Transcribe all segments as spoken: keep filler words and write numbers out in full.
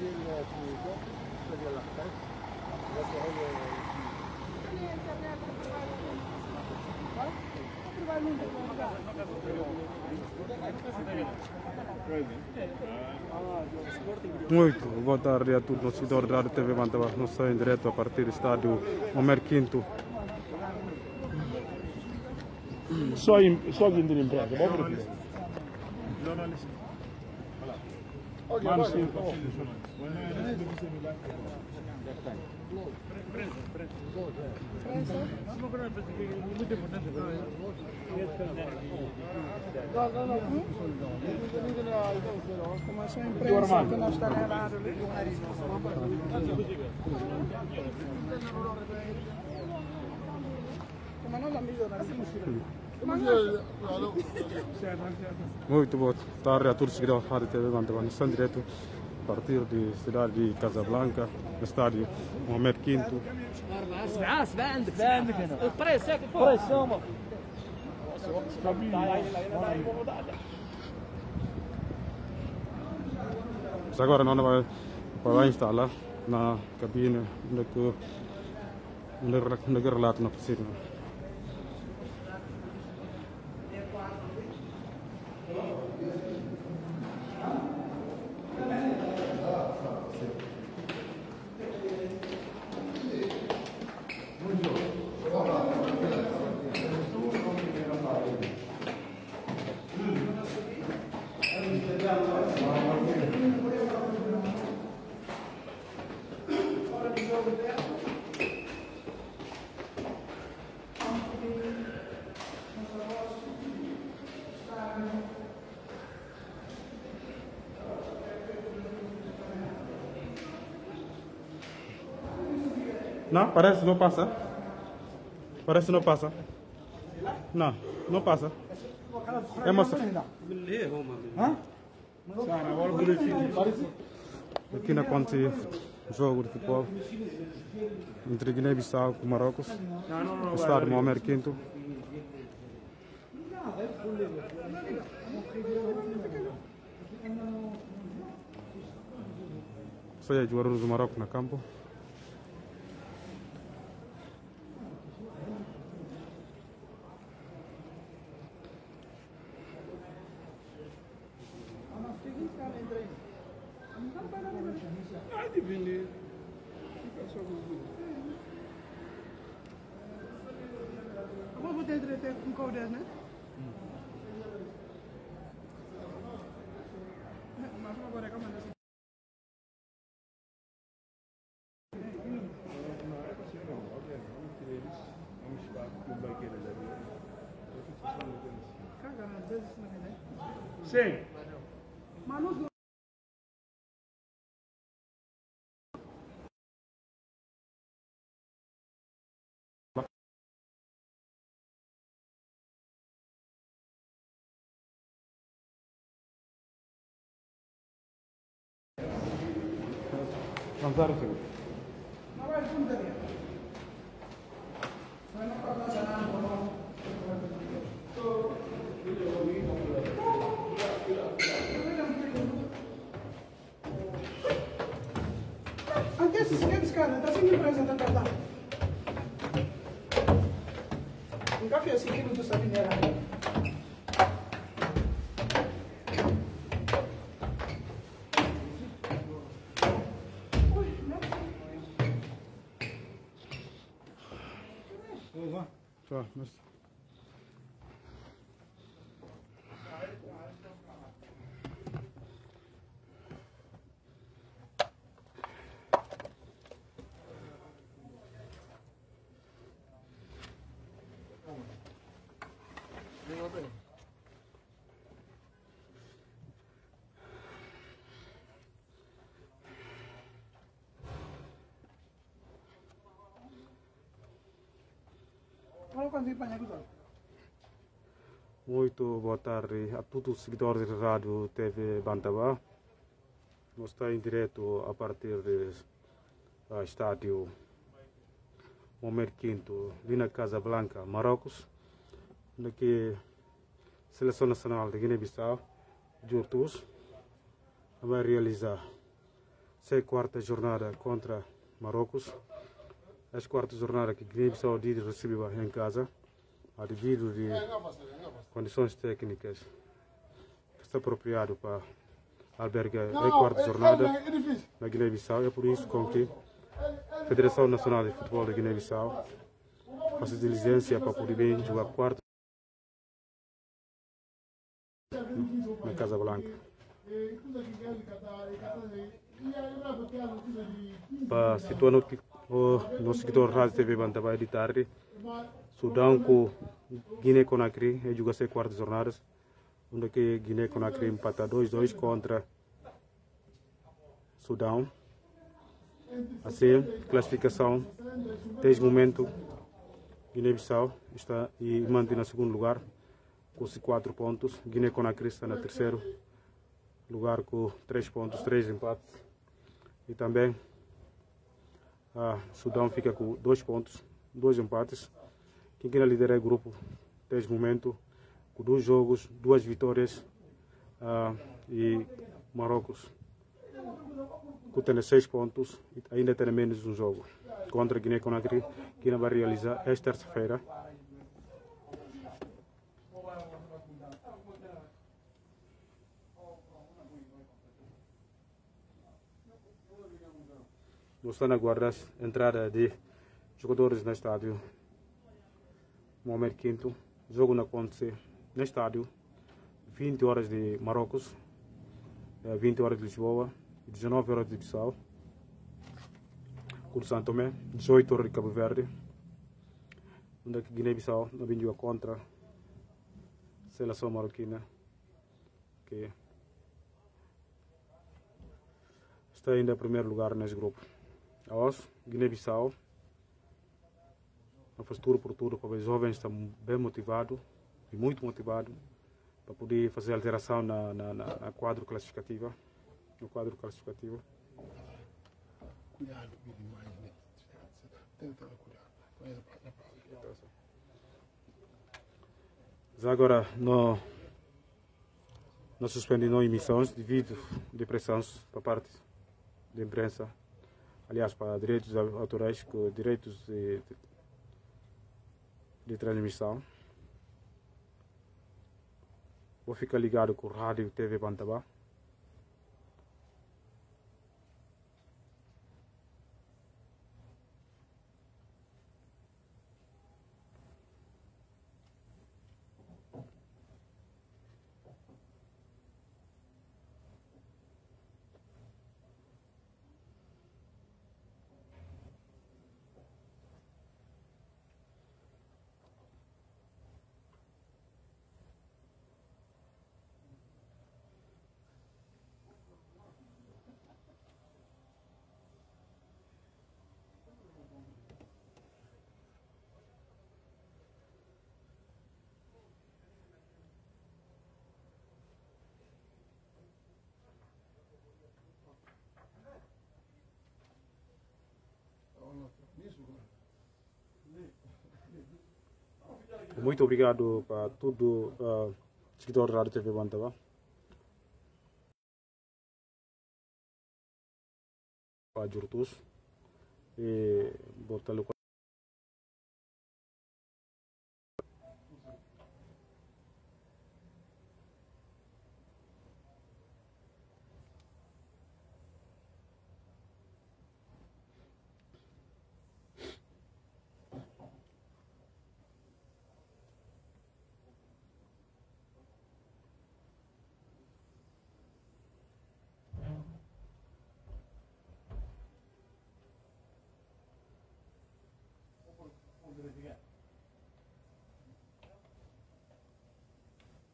Muito boa tarde a todos os seguidores da Rádio T V Mantava. Nós estamos em direto a partir do estádio Homer Quinto. Só só quem tem emprego, vamos ver. Mano, sim. Muito boa tarde a todos os seguidores da Rádio T V Mantava. Nós estamos em direto a partir da cidade de Casablanca, no estádio Homer Quinto. Agora nós vamos para instalar na cabine onde onde relato na piscina. Não, parece que não passa. Parece que não passa. Não, não passa. É moça. Aqui na conta jogo de futebol entre Guiné-Bissau e Marrocos. O estádio Mohamed Quinto. Só é jogadores do Marrocos na campo. Vamos ter um código, né? Mas agora é como é? Sim. Mas Vamos dar o segundo. não vai responder. Vai não falar nada, não. Antes de se cara, está sendo apresentado lá. Um café assim que não está vindo. Tá, mas... Muito boa tarde a todos os seguidores da Rádio T V Bantava. Nós estamos em direto a partir do estádio Homer Quinto, Vina Casablanca, Marrocos, onde a Seleção Nacional de Guiné-Bissau, Jurtus, vai realizar Essa é a quarta jornada contra Marrocos. Essa quarta jornada que Guiné-Bissau recebeu em casa, a devido de condições técnicas, está apropriado para albergar a quarta jornada na Guiné-Bissau. É por isso com que a Federação Nacional de Futebol da Guiné-Bissau faz diligência para poder bem jogar a quarta na Casa Blanca. Para situar o nosso seguidor Rádio T V Bantabai de tarde, Sudão com Guiné-Conakry é jogar as quartas jornadas, onde que Guiné-Conakry empata dois a dois contra Sudão. Assim, classificação, desde o momento, Guiné-Bissau está e mantém no segundo lugar com quatro pontos. Guiné-Conakry está no terceiro lugar com três pontos, três empates. E também a Sudão fica com dois pontos, dois empates. Quem quer liderar o grupo desde o momento, com dois jogos, duas vitórias, uh, e Marrocos que tem seis pontos e ainda tem menos um jogo contra Guiné-Conakry, que vai realizar esta terça-feira. Nós estamos a aguardar a entrada de jogadores no estádio Mohamed Quinto. O jogo não acontece no estádio vinte horas de Marrocos, vinte horas de Lisboa, dezenove horas de Bissau, com São Tomé, dezoito horas de Cabo Verde, onde a Guiné-Bissau não vinha contra a seleção marroquina, que está ainda em primeiro lugar nesse grupo. Nós, Guiné-Bissau, faz tudo por tudo para os jovens estão bem motivados e muito motivados para poder fazer alteração na, na, na, na quadro classificativa, no quadro classificativo. Cuidado, mais, né? Tenta cuidado. Já agora não, não suspendemos emissões devido a pressões para parte da imprensa. Aliás, para direitos autorais, com direitos de, de, de transmissão. Vou ficar ligado com o Rádio T V Bantabai. Muito obrigado para todo uh, seguidor da Rádio T V Bantabai. Para Jurtus e Bortalo.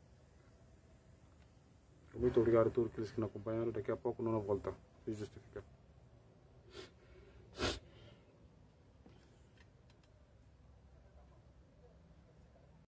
Muito obrigado a todos aqueles que nos acompanharam. Daqui a pouco não volta. Se justifica.